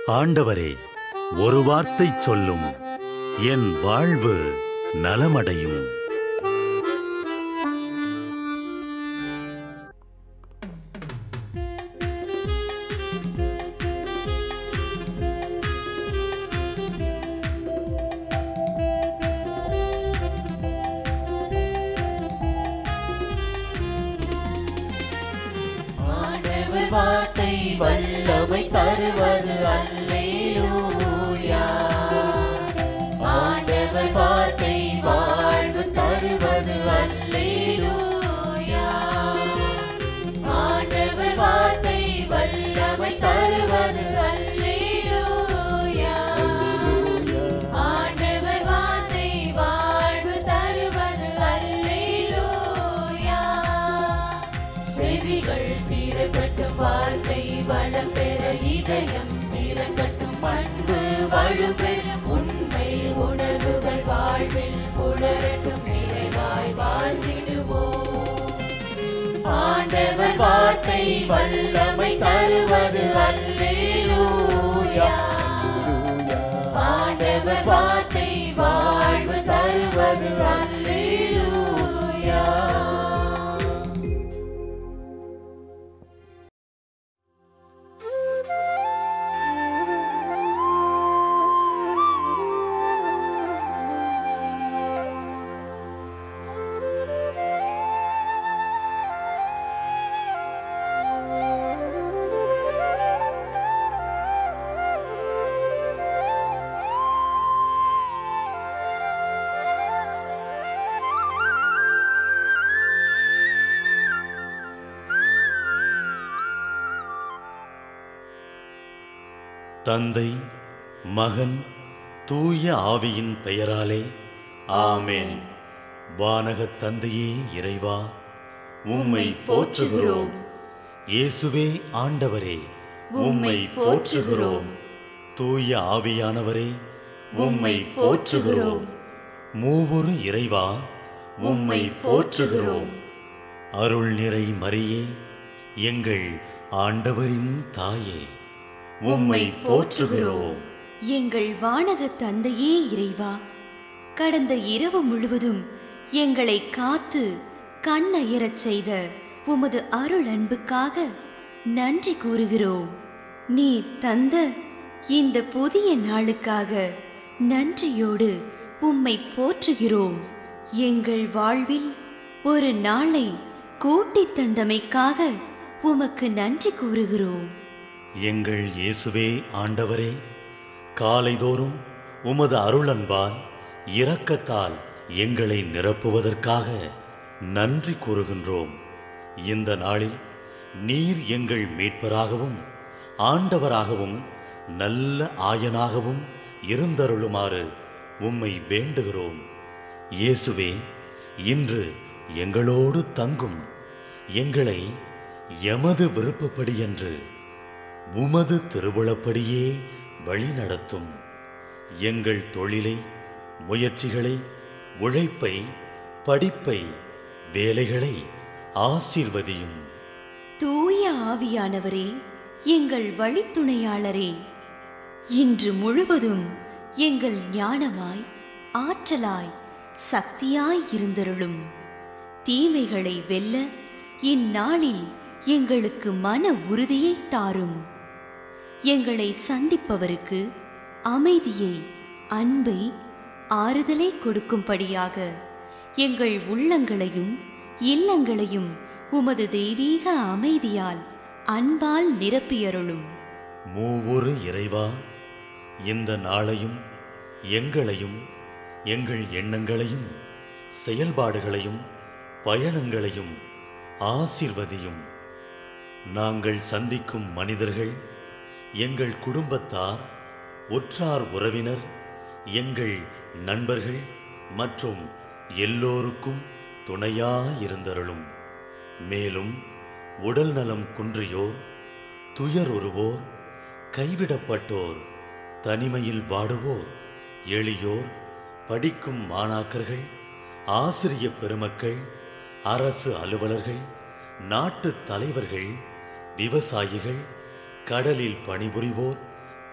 ஆண்டவரே, ஒரு வார்த்தை சொல்லும், என் வாழ்வு நலமடையும். ஆண்டவர் வார்த்தை வல்லமை தருவது அல்லேலூயா. ஆண்டவர் வார்த்தை வாழ்வு தருவது அல்லேலூயா. ஆண்டவர் வார்த்தை வல்லமை தருவது அல்லேலூயா. ஆண்டவர் வார்த்தை வாழ்வு தருவது அல்லேலூயா. செவிகள் திறக்கட்டும், வார்த்தை வளம் பெற இதயம் திறக்கட்டும், அன்பு வலுப்பெறும், உண்மை உணர்வுகள் வாழ்வில் புலரட்டும், நிறைவாய் வாழ்ந்திடுவோம். ஆண்டவர் வார்த்தை வல்லமை தருவது அல்லேலூயா. ஆண்டவர் வார்த்தை வாழ்வு தருவது அல்லேலூயா. தந்தை, மகன், தூய ஆவியின் பெயராலே ஆமென். வானகத் தந்தையே இறைவா, உம்மை போற்றுகிறோம். இயேசுவே ஆண்டவரே, உம்மை போற்றுகிறோம். தூய ஆவியானவரே, உம்மை போற்றுகிறோம். மூவொரு இறைவா, உம்மை போற்றுகிறோம். அருள் நிறை மரியே, எங்கள் ஆண்டவரின் தாயே, உம்மை போற்றுகிறோம். எங்கள் வானக தந்தையே இறைவா, கடந்த இரவு முழுவதும் எங்களை காத்து கண்ணயரச் செய்த உமது அருள் அன்புக்காக நன்றி கூறுகிறோம். நீர் தந்த இந்த புதிய நாளுக்காக நன்றியோடு உம்மை போற்றுகிறோம். எங்கள் வாழ்வில் ஒரு நாளை கூட்டித் தந்தமைக்காக உமக்கு நன்றி கூறுகிறோம். எங்கள் இயேசுவே ஆண்டவரே, காலைதோறும் உமது அருளன்பால் இரக்கத்தால் எங்களை நிரப்புவதற்காக நன்றி கூறுகின்றோம். இந்த நாளில் நீர் எங்கள் மீட்பராகவும் ஆண்டவராகவும் நல்ல ஆயனாகவும் இருந்தருளுமாறு உம்மை வேண்டுகிறோம். இயேசுவே, இன்று எங்களோடு தங்கும், எங்களை எமது விருப்பப்படியன்று உமது திருவுளப்படியே வழிநடத்தும். எங்கள் தொழிலை, முயற்சிகளை, உழைப்பை, படிப்பை, வேலைகளை ஆசீர்வதியும். தூய ஆவியானவரே, எங்கள் வழித்துணையாளரே, இன்று முழுவதும் எங்கள் ஞானமாய், ஆற்றலாய், சக்தியாய் இருந்தருளும். தீமைகளை வெல்ல இந்நாளில் எங்களுக்கு மன உறுதியை தாரும். எங்களை சந்திப்பவருக்கு அமைதியை, அன்பை, ஆறுதலை கொடுக்கும்படியாக எங்கள் உள்ளங்களையும் இல்லங்களையும் உமது தெய்வீக அமைதியால், அன்பால் நிரப்பியருளும். மூவொரு இறைவா, இந்த நாளையும் எங்களையும் எங்கள் எண்ணங்களையும் செயல்பாடுகளையும் பயணங்களையும் ஆசீர்வதியும். நாங்கள் சந்திக்கும் மனிதர்கள், எங்கள் குடும்பத்தார், உற்றார் உறவினர், எங்கள் நண்பர்கள் மற்றும் எல்லோருக்கும் துணையாயிருந்தருளும். மேலும் உடல் நலம் குன்றியோர், துயருறுவோர், கைவிடப்பட்டோர், தனிமையில் வாடுவோர், எளியோர், படிக்கும் மாணாக்கர்கள், ஆசிரிய பெருமக்கள், அரசு அலுவலர்கள், நாட்டு தலைவர்கள், விவசாயிகள், கடலில் பணிபுரிவோர்,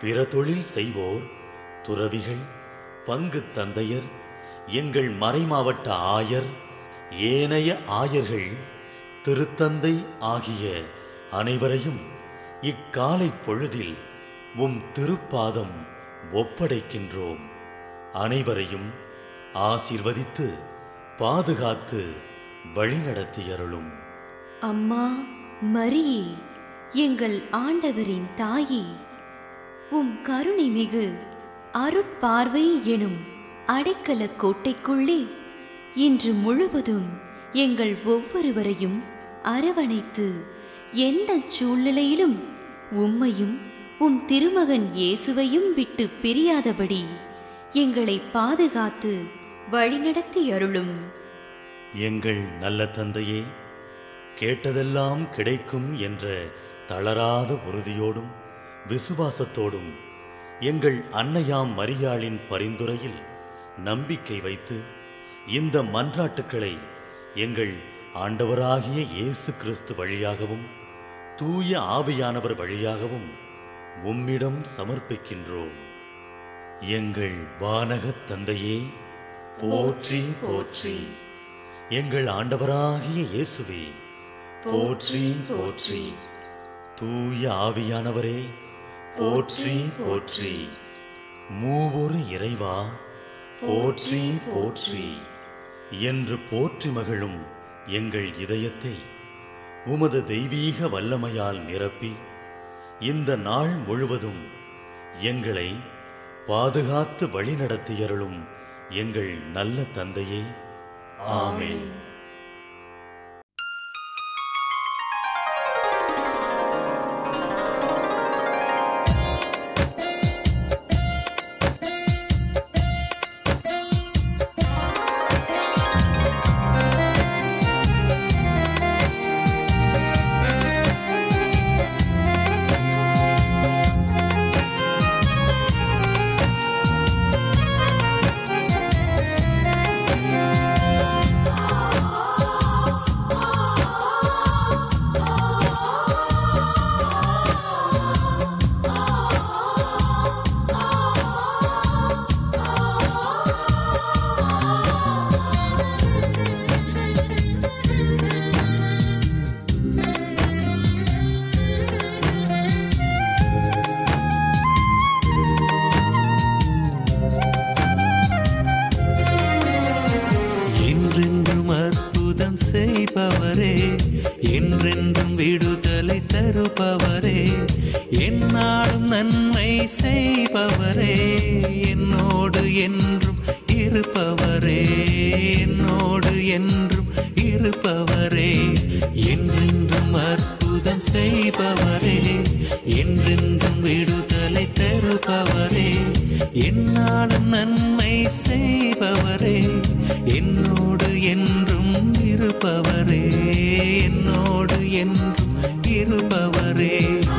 பிற தொழில் செய்வோர், துறவிகள், பங்கு தந்தையர், எங்கள் மறைமாவட்ட ஆயர், ஏனைய ஆயர்கள், திருத்தந்தை ஆகிய அனைவரையும் இக்காலை பொழுதில் உம் திருப்பாதம் ஒப்படைக்கின்றோம். அனைவரையும் ஆசீர்வதித்து பாதுகாத்து வழிநடத்தியருளும். அம்மா மரியே, எங்கள் ஆண்டவரின் தாயே, உம் கருணை மிகு அருட்பார்வை எனும் அடைக்கல கோட்டைக்குள்ளே இன்று முழுவதும் எங்கள் ஒவ்வொருவரையும் அரவணைத்து எந்த சூழ்நிலையிலும் உம்மையும் உம் திருமகன் இயேசுவையும் விட்டு பிரியாதபடி எங்களை பாதுகாத்து வழிநடத்தி அருளும். எங்கள் நல்ல தந்தையே, கேட்டதெல்லாம் கிடைக்கும் என்ற தளராத உறுதியோடும் விசுவாசத்தோடும் எங்கள் அன்னையாம் மரியாளின் பரிந்துரையில் நம்பிக்கை வைத்து இந்த மன்றாட்டுக்களை எங்கள் ஆண்டவராகிய இயேசு கிறிஸ்து வழியாகவும் தூய ஆவியானவர் வழியாகவும் உம்மிடம் சமர்ப்பிக்கின்றோம். எங்கள் வானகத் தந்தையே, போற்றி போற்றி. எங்கள் ஆண்டவராகிய இயேசுவே, போற்றி போற்றி. தூய ஆவியானவரே, போற்றி போற்றி. மூவொரு இறைவா, போற்றி போற்றி என்று போற்றி மகிழும் எங்கள் இதயத்தை உமது தெய்வீக வல்லமையால் நிரப்பி இந்த நாள் முழுவதும் எங்களை பாதுகாத்து வழிநடத்தியருளும் எங்கள் நல்ல தந்தையே. ஆமென். செய்பவரே, என்றென்றும் விடுதலை தருபவரே, எந்நாளும் நன்மை செய்பவரே, என்னோடு என்றும் இருப்பவரே, என்னோடு என்றும் இருப்பவரே, என்றென்றும் அற்புதம் செய்பவரே, என்றென்றும் விடுதலை தருபவரே, எந்நாளும் நன்மை செய்பவரே, என்னோடு என்றும் இருப்பவரே, என்னோடு என்றும் இருப்பவரே.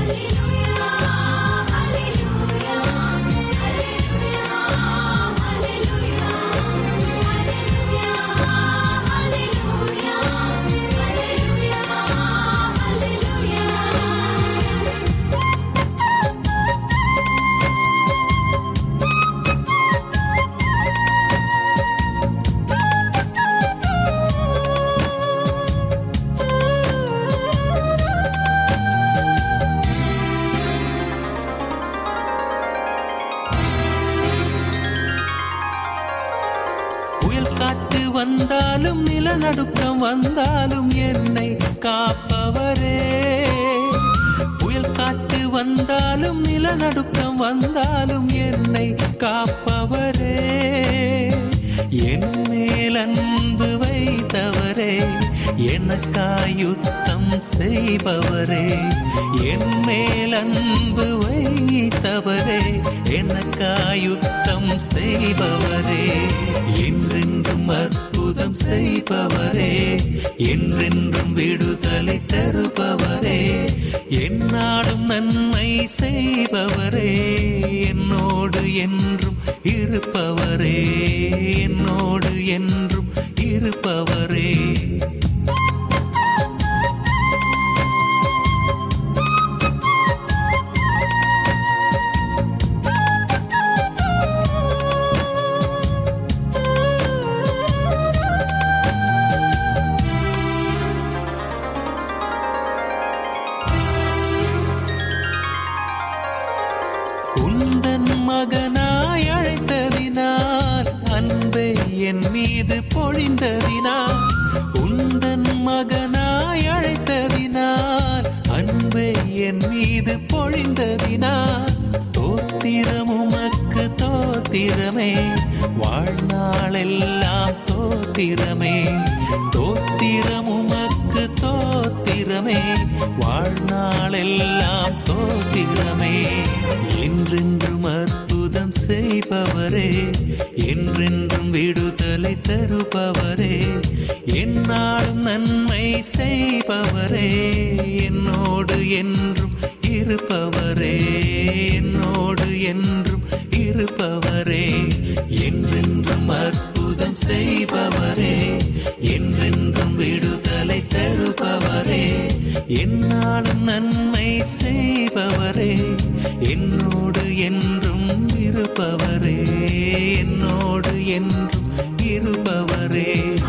வந்தாலும் நிலநடுக்கம் வந்தாலும் என்னை காப்பவரே, புயல் காற்று வந்தாலும் நிலநடுக்கம் வந்தாலும் என்னை காப்பவரே, என் மேல் அன்பு வைத்தவரே, எனக்காய் யுத்தம் செய்பவரே, என் மேல் அன்பு வைத்தவரே, எனக்காய் யுத்தம் செய்பவரே, என்றென்றும் அற்புதம் செய்பவரே, என்றென்றும் விடுதலை தருபவரே, எந்நாளும் நன்மை செய்பவரே, என்னோடு என்றும் இருப்பவரே, என்னோடு என்றும் இருப்பவரே. உந்தன் மகனாய் அழைத்ததினால் அன்பை என் மீது பொழிந்ததினால் உந்தன் மகனாய் அழைத்ததினால் அன்பை என் மீது பொழிந்ததினால் தோத்திரம் உமக்கு தோத்திரமே வாழ்நாளெல்லாம் தோத்திரமே தோத்திரம் உமக்கு தோத்திரமே வாழ்நாளெல்லாம் தோத்திரமே என்றென்றும் அற்புதம் செய்பவரே என்றென்றும் விடுதலை தருபவரே என்னாலும் நன்மை செய்பவரே என்னோடு என்றும் இருப்பவரே என்னோடு என்றும் இருப்பவரே என்றென்றும் அற்புதம் செய்பவரே என்றென்றும் விடுதலை தருபவரே என்னாலும் நன்மை செய்பவரே என்னோடு என்றும் இருப்பவரே என்னோடு என்றும் இருப்பவரே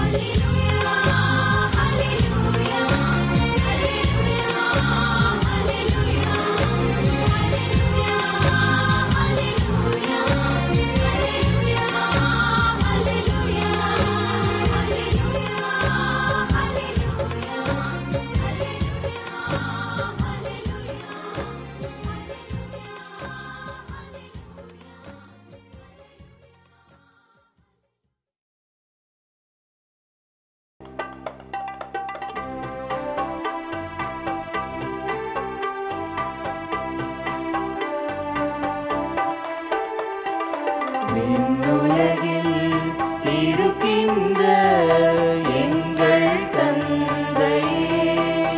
விண்ணுலகில் இருக்கின்ற எங்கள் தந்தையே,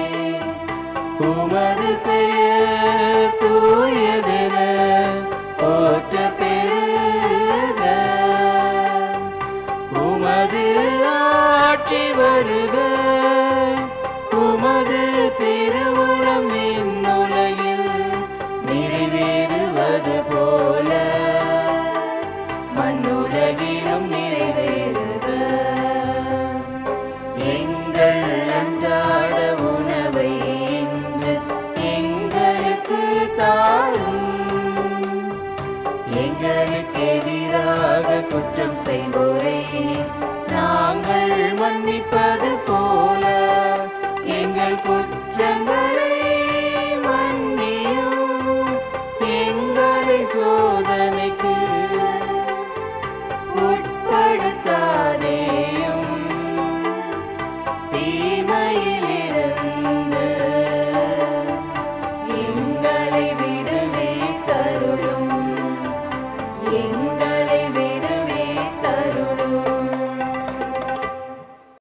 உமது பெயர் தூயதென போற்ற பெறுக. உமது ஆட்சி வருக. உமது திருவுளம் விண்ணுலகில் நிறைவேறுவது போல மண்ணுலகிலும் நிறைவேறுக. எங்கள் அன்றாட உணவை இன்று எங்களுக்கு தாரும். எங்களுக்கு எதிராக குற்றம் செய்வோரை நாங்கள் மன்னிப்பது போல